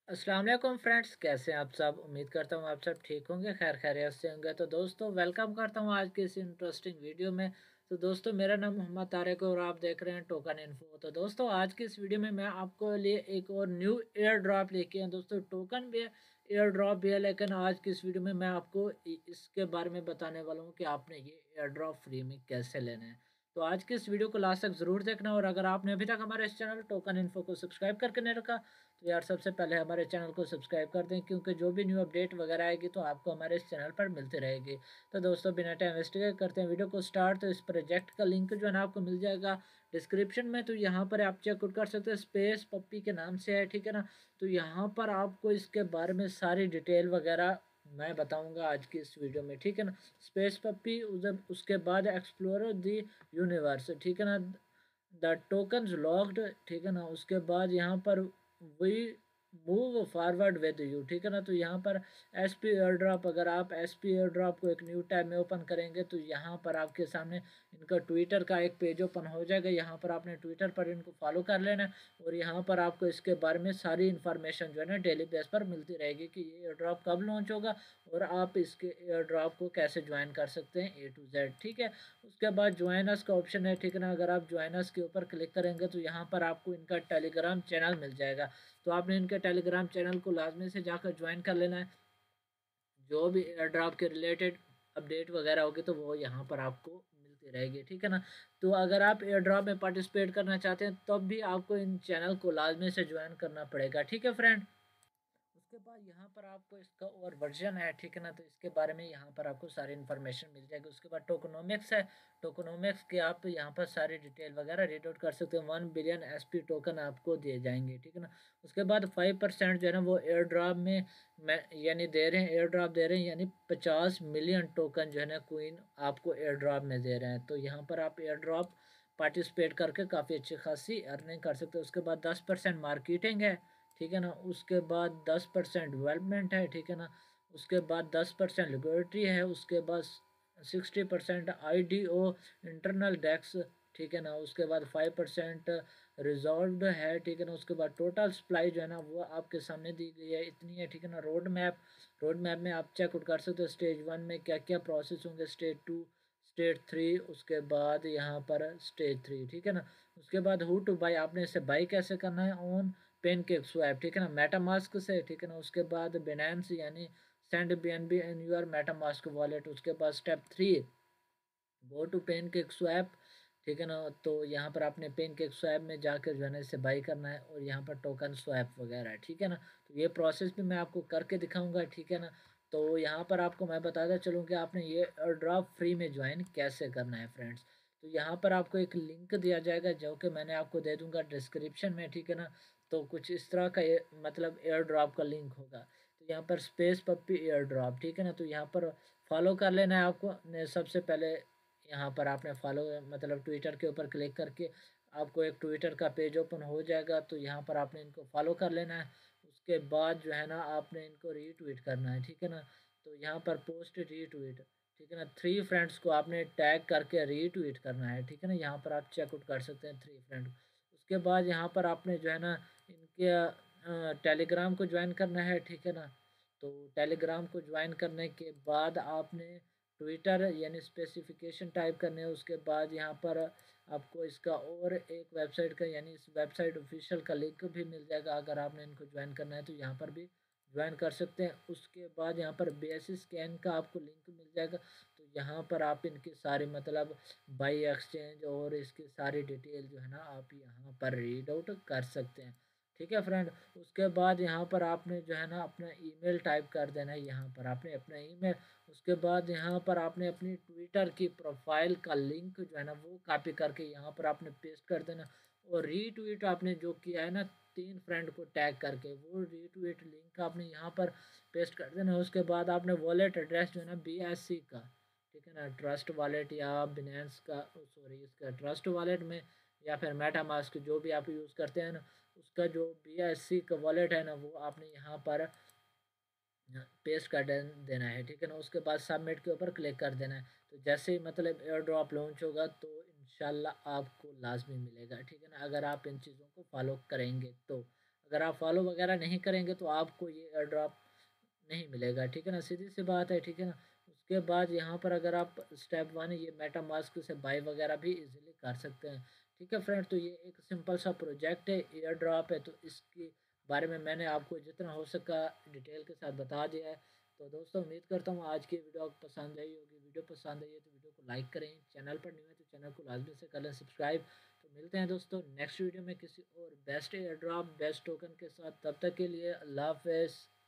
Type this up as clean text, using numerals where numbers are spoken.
अस्सलाम वालेकुम फ्रेंड्स, कैसे हैं आप सब। उम्मीद करता हूँ आप सब ठीक होंगे, खैर खैरियत से होंगे। तो दोस्तों वेलकम करता हूँ आज के इस इंटरेस्टिंग वीडियो में। तो दोस्तों मेरा नाम मोहम्मद तारिक है और आप देख रहे हैं टोकन इन्फो। तो दोस्तों आज की इस वीडियो में मैं आपको लिए एक और न्यू एयर ड्रॉप लेके आया। दोस्तों टोकन भी है, एयर ड्रॉप भी है, लेकिन आज की इस वीडियो में मैं आपको इसके बारे में बताने वाला हूँ कि आपने ये एयर ड्रॉप फ्री में कैसे लेना है। तो आज के इस वीडियो को लास्ट तक जरूर देखना, और अगर आपने अभी तक हमारे इस चैनल टोकन इन्फो को सब्सक्राइब करके नहीं रखा तो यार सबसे पहले हमारे चैनल को सब्सक्राइब कर दें, क्योंकि जो भी न्यू अपडेट वगैरह आएगी तो आपको हमारे इस चैनल पर मिलती रहेगी। तो दोस्तों बिना टाइम वेस्ट करते हैं वीडियो को स्टार्ट। तो इस प्रोजेक्ट का लिंक जो है ना आपको मिल जाएगा डिस्क्रिप्शन में। तो यहाँ पर आप चेकआउट कर सकते हैं, स्पेस पप्पी के नाम से है, ठीक है ना। तो यहाँ पर आपको इसके बारे में सारी डिटेल वगैरह मैं बताऊंगा आज की इस वीडियो में, ठीक है ना। स्पेस पप्पी, उसके बाद एक्सप्लोरर दी यूनिवर्स, ठीक है ना। द टोकन्स लॉक्ड, ठीक है ना। उसके बाद यहाँ पर we move forward with you, ठीक है ना। तो यहाँ पर एस पी एयर ड्रॉप, अगर आप एस पी एयर ड्रॉप को एक न्यू टैब में ओपन करेंगे तो यहाँ पर आपके सामने इनका ट्विटर का एक पेज ओपन हो जाएगा। यहाँ पर आपने ट्विटर पर इनको फॉलो कर लेना है, और यहाँ पर आपको इसके बारे में सारी इन्फॉर्मेशन जो है ना डेली बेस पर मिलती रहेगी कि ये एयर ड्रॉप कब लॉन्च होगा और आप इसके एयर ड्रॉप को कैसे ज्वाइन कर सकते हैं A to Z, ठीक है। उसके बाद ज्वाइनर्स का ऑप्शन है, ठीक है ना। अगर आप ज्वाइनर्स के ऊपर क्लिक करेंगे तो यहाँ पर आपको इनका टेलीग्राम चैनल मिल जाएगा। तो आपने इनके टेलीग्राम चैनल को लाजमी से जाकर ज्वाइन कर लेना है। जो भी एयर ड्रॉप के रिलेटेड अपडेट वगैरह होगी तो वो यहाँ पर आपको मिलती रहेगी, ठीक है ना। तो अगर आप एयर ड्रॉप में पार्टिसिपेट करना चाहते हैं तब भी आपको इन चैनल को लाजमी से ज्वाइन करना पड़ेगा, ठीक है फ्रेंड। उसके बाद यहाँ पर आपको इसका और वर्जन है, ठीक है ना। तो इसके बारे में यहाँ पर आपको सारी इन्फॉर्मेशन मिल जाएगी। उसके बाद टोकनोमिक्स है, टोकनोमिक्स के आप यहाँ पर सारी डिटेल वगैरह रीड आउट कर सकते हैं। 1 बिलियन SP टोकन आपको दिए जाएंगे, ठीक है ना। उसके बाद 5% जो है ना वो एयर ड्रॉप में यानी दे रहे हैं, एयर ड्रॉप दे रहे हैं, यानी 50 मिलियन टोकन जो है ना क्वीन आपको एयर ड्रॉप में दे रहे हैं। तो यहाँ पर आप एयर ड्रॉप पार्टिसिपेट करके काफ़ी अच्छी खासी अर्निंग कर सकते हो। उसके बाद 10% मार्केटिंग है, ठीक है ना। उसके बाद 10% डेवलपमेंट है, ठीक है ना। उसके बाद 10% लिक्विडिटी है। उसके बाद 60% IDO इंटरनल डेक्स, ठीक है ना। उसके बाद 5% रिजॉल्व है, ठीक है ना। उसके बाद टोटल सप्लाई जो है ना वो आपके सामने दी गई है, इतनी है, ठीक है ना। रोड मैप में आप चेकआउट कर सकते हो स्टेज 1 में क्या क्या प्रोसेस होंगे, स्टेज 2, स्टेज 3, उसके बाद यहाँ पर स्टेज 3, ठीक है ना। उसके बाद हु टू बाई, आपने इसे बाई कैसे करना है, ऑन पेनकेक स्वैप, ठीक है ना, मेटामास्क से, ठीक है ना। उसके बाद बिनेंस यानी send BNB in your MetaMask wallet. उसके बाद step 3, go to PancakeSwap, ठीक है ना। तो यहाँ पर आपने पेनकेक स्वैप में जाकर जो है ना इसे बाई करना है, और यहाँ पर टोकन स्वैप वगैरह, ठीक है ना। तो ये प्रोसेस भी मैं आपको करके दिखाऊंगा, ठीक है ना। तो यहाँ पर आपको मैं बताता चलूँ कि आपने ये ड्रॉप फ्री में ज्वाइन कैसे करना है फ्रेंड्स। तो यहाँ पर आपको एक लिंक दिया जाएगा जो कि मैंने आपको दे दूंगा डिस्क्रिप्शन में, ठीक है ना। तो कुछ इस तरह का मतलब एयर ड्रॉप का लिंक होगा। तो यहाँ पर स्पेस पप्पी एयर ड्रॉप, ठीक है ना। तो यहाँ पर फॉलो कर लेना है आपको सबसे पहले। यहाँ पर आपने फॉलो मतलब ट्विटर के ऊपर क्लिक करके आपको एक ट्विटर का पेज ओपन हो जाएगा। तो यहाँ पर आपने इनको फॉलो कर लेना है। उसके बाद जो है ना आपने इनको रीट्वीट करना है, ठीक है ना। तो यहाँ पर पोस्ट रीट्वीट, ठीक है ना। 3 फ्रेंड्स को आपने टैग करके रीट्वीट करना है, ठीक है ना। यहाँ पर आप चेकआउट कर सकते हैं 3 फ्रेंड। उसके बाद यहाँ पर आपने जो है ना इनके टेलीग्राम को ज्वाइन करना है, ठीक है ना। तो टेलीग्राम को ज्वाइन करने के बाद आपने ट्विटर यानी स्पेसिफिकेशन टाइप करने हैं। उसके बाद यहाँ पर आपको इसका और एक वेबसाइट का यानी इस वेबसाइट ऑफिशियल का लिंक भी मिल जाएगा। अगर आपने इनको ज्वाइन करना है तो यहाँ पर भी ज्वाइन कर सकते हैं। उसके बाद यहाँ पर BSC स्कैन का आपको लिंक मिल जाएगा। तो यहाँ पर आप इनकी सारी मतलब बाई एक्सचेंज और इसकी सारी डिटेल जो है ना आप यहाँ पर रीड आउट कर सकते हैं, ठीक है फ्रेंड। उसके बाद यहाँ पर आपने जो है ना अपना ईमेल टाइप कर देना है, यहाँ पर आपने अपना ईमेल। उसके बाद यहाँ पर आपने अपनी ट्विटर की प्रोफाइल का लिंक जो है ना वो कॉपी करके यहाँ पर आपने पेस्ट कर देना, और रीट्वीट आपने जो किया है ना 3 फ्रेंड को टैग करके वो रीट्वीट लिंक आपने यहाँ पर पेस्ट कर देना। उसके बाद आपने वॉलेट एड्रेस जो है ना BSC का, ठीक है ना, ट्रस्ट वॉलेट या बिनेंस का, सॉरी इसका ट्रस्ट वॉलेट में या फिर मेटामास्क जो भी आप यूज़ करते हैं ना, उसका जो BSC का वॉलेट है ना वो आपने यहाँ पर पेस्ट कर देना है, ठीक है ना। उसके बाद सबमिट के ऊपर क्लिक कर देना है। तो जैसे ही मतलब एयर ड्रॉप लॉन्च होगा तो इंशाल्लाह आपको लाजमी मिलेगा, ठीक है ना, अगर आप इन चीज़ों को फॉलो करेंगे तो। अगर आप फॉलो वगैरह नहीं करेंगे तो आपको ये एयर ड्रॉप नहीं मिलेगा, ठीक है ना, सीधी सी बात है, ठीक है ना। उसके बाद यहाँ पर अगर आप स्टेप 1 ये मेटा मास्क से बाय वगैरह भी इजीली कर सकते हैं, ठीक है फ्रेंड। तो ये एक सिंपल सा प्रोजेक्ट है, एयर ड्रॉप है, तो इसके बारे में मैंने आपको जितना हो सका डिटेल के साथ बता दिया है। तो दोस्तों उम्मीद करता हूँ आज की वीडियो आपको पसंद आई होगी। वीडियो पसंद आई है तो वीडियो को लाइक करें, चैनल पर न्यू है तो चैनल को लाजमी से कर लें सब्सक्राइब। तो मिलते हैं दोस्तों नेक्स्ट वीडियो में किसी और best air drop best token के साथ, तब तक के लिए अल्लाह हाफ़िज़।